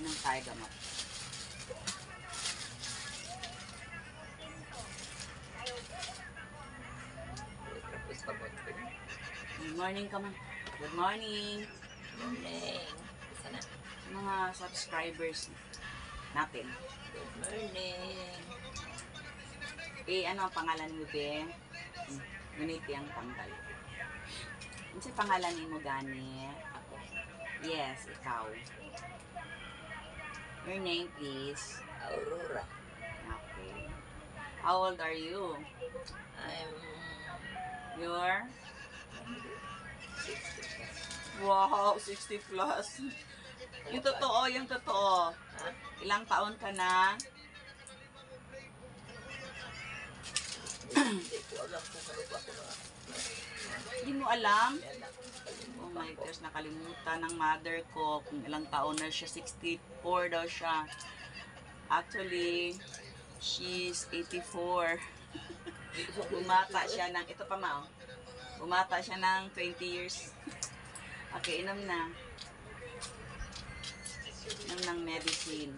Inom tayo gamot. Good morning ka man. Good morning. Morning. Isa na. Mga subscribers natin. Good morning. Ano ang pangalan mo, Be? Ngunit yung tanggal. Ano sa pangalan mo, Gani? Ako. Yes, ikaw. Your name, please. Aurora. Okay. How old are you? You're? 60. Wow, 60 plus. Yung totoo, yung totoo. Ha? Ilang taon ka na? Hindi ko alam kung ano pa ako na. Hindi mo alam? Yan lang. Oh my gosh, nakalimutan ng mother ko kung ilang taon na siya. 64 daw siya. Actually, she's 84. Bumata siya ng, ito pa ma, bumata siya ng 20 years. Okay, inom na. Inom ng medicine.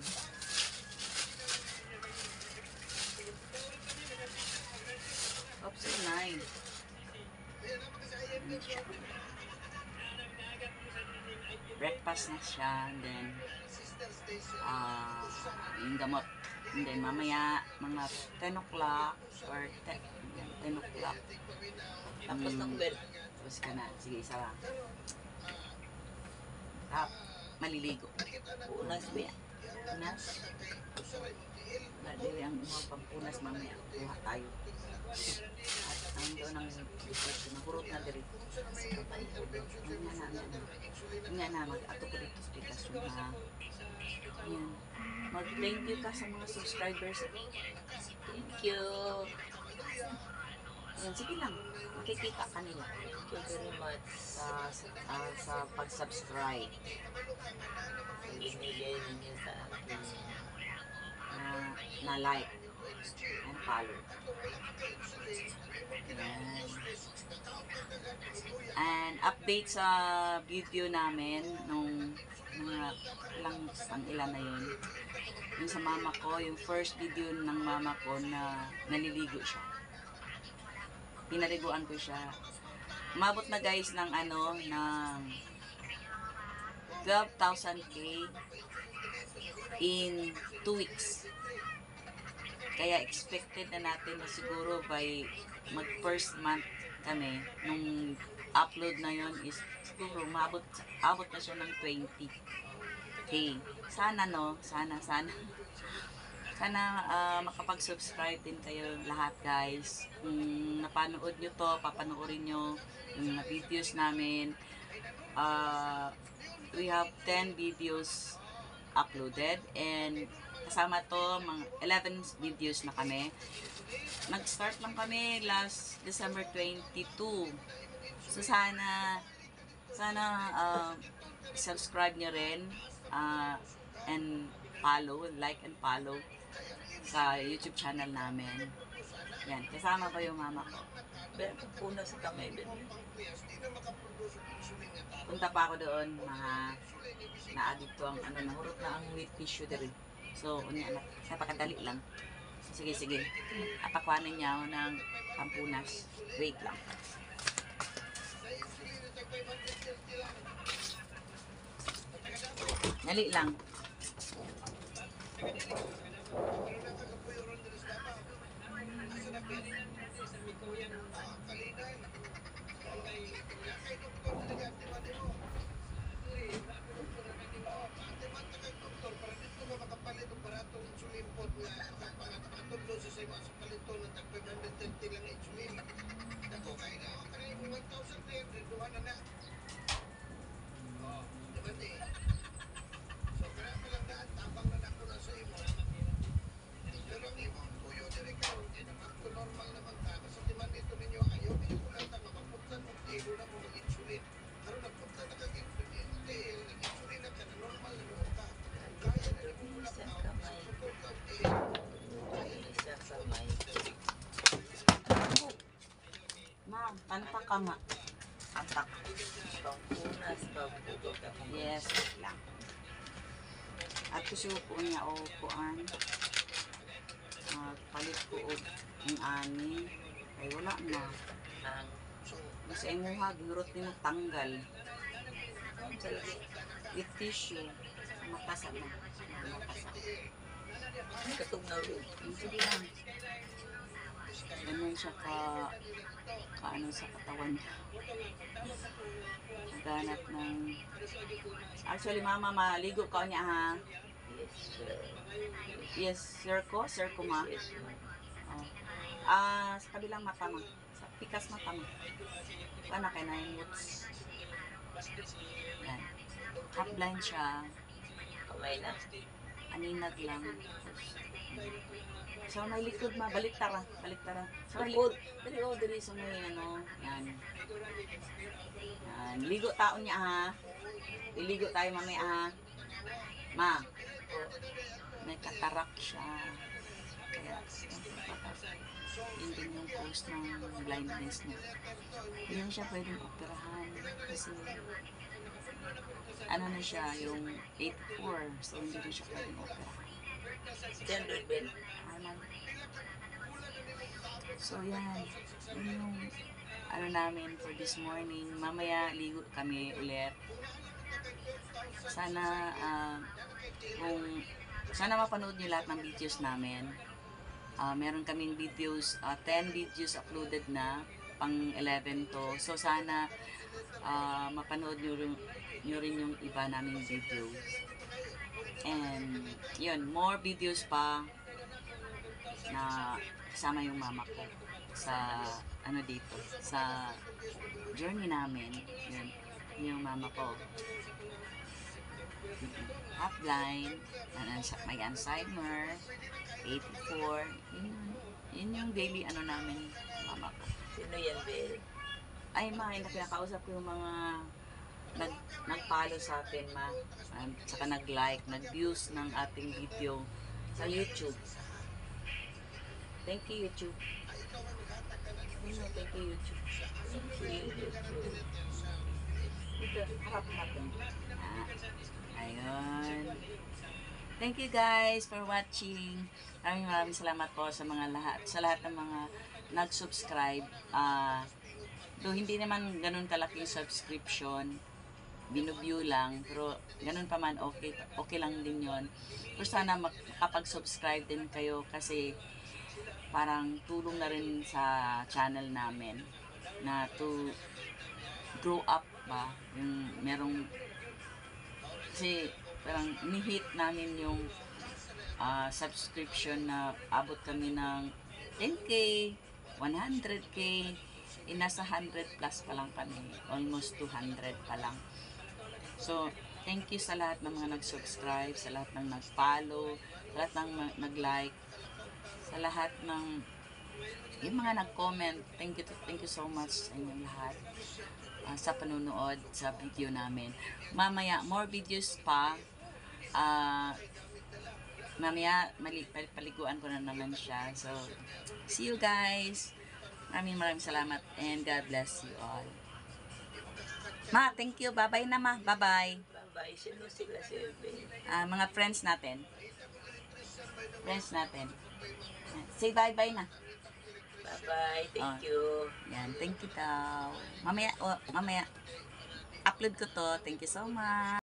Oops, 9. Breakfast na siya, and then yung gamot. And then mamaya mga 10 o'clock or 10 o'clock. Tapos ng bell. Tapos ka na. Sige, isa lang. Maliligo. Punas ba yan? Punas? Dili ang mga pampunas mamaya. Kuha tayo. At ang doon ang nahurot na diri. Nga na, mag-ato ko dito sa pitasyon ha. Ayan. Mag-thank you ka sa mga subscribers. Thank you. Ayan, sige lang. Makikita ka nila. Thank you very much. Sa pag-subscribe. Binigay ninyo sa akin. Na like and follow. Ayan. And update sa video namin nung mga ilan na yun. Yung sa mama ko, yung first video ng mama ko na naliligo siya. Pinaliguan ko siya. Umabot na guys ng ng 12,000k in 2 weeks. Kaya expected na natin na siguro by mag first month kami, nung upload na yon is siguro abot na siya ng 20k. Sana sana makapag-subscribe din kayo lahat guys. Kung napanood nyo to, papanoorin nyo yung mga videos namin. We have 10 videos uploaded and kasama to mga 11 videos na kami. Nag-start lang kami last December 22. So sana subscribe nyo rin and follow, like and follow sa YouTube channel namin. Yan, kasama pa yung mama ko. Pero punas sa kamay din. Punta pa ako doon, mga na-addict ang nahurot na ang wet tissue din. So, napakadali lang. Sige. Apakwanin niya ako ng pampunas. Wait lang. Dali lang. Ma'am, pantak ka nga. Pantak. Pampunas, pagbugot ako. Yes, lang. At Kusuko niya o kuan. Palit ko og ang ani. Ay wala na. Ang Sa imuha, gihurot ni mo tanggal. sa lagi. With tissue. Matasa na. Matasa. Katugnaw rin. Sige lang. Ganun siya kaano sa katawan niya. Naghanap ng... Actually, mama, maligo ka niya ha. Yes, sir. Yes, sir ko? Sir ko ma? Yes, ma'am. Oh. Sa kabilang mata mo. Sa pikas mata mo. Paano kay na yung roots? Yan. Half blind siya. Kamay na. Aninag lang. So, may likod ma. Balik tara. Balik tara. So, may Likod. likod. Dali o, dali. So, may ano. Yan. Yan. Ligo taon niya ha. Iligo tayo mamaya ha. Ma. May katarak siya. Kaya, yun din yung cause ng blindness niya. Hindi na siya pwedeng operahan. Kasi, ano na siya, yung 84. So, hindi na siya pwedeng operahan. Standard bell. Alam. So, yan. Yun yung ano namin for this morning. Mamaya, ligo kami ulit. Sana, sana mapanood niyo lahat ng videos namin. Meron kaming videos, 10 videos uploaded na, pang 11 to. So, sana mapanood nyo rin yung iba naming videos. And, yun, more videos pa na kasama yung mama ko sa, ano dito, sa journey namin. Yun, yung mama ko. Half blind, may Alzheimer, 84, yun yung daily ano namin, mama ko. Sino yan, Bel? Ay ma, pinakausap ko yung mga nagpalo sa atin ma, saka nag-like, nag-views ng ating video sa YouTube. Thank you YouTube. Thank you YouTube. Dito, harap natin. Ayun. Thank you guys for watching. Maraming salamat po sa lahat ng mga nag-subscribe. Though hindi naman ganun kalaking subscription, binuview lang, pero ganun pa man, okay lang din yon. Pero sana makapag-subscribe din kayo kasi parang tulong na rin sa channel namin na to grow up ba, yung merong kasi parang ni-hit namin yung subscription na abot kami ng 10K, 100K, nasa 100 plus pa lang kami, almost 200 pa lang. So, thank you sa lahat ng mga nag-subscribe, sa lahat ng nag-follow, sa lahat ng nag-like, sa lahat ng yung mga nag-comment. Thank you so much sa inyong lahat sa panunood sa video namin. Mamaya, more videos pa. Mamaya, paliguan ko na naman siya. So, see you guys. Maraming salamat and God bless you all. Ma, thank you. Bye-bye na ma. Bye-bye. Bye-bye. Sino sila, Sir Bel? Mga friends natin. Friends natin. Say bye-bye na. Bye-bye. Thank you. Yan, thank you daw. Mamaya, upload ko to. Thank you so much.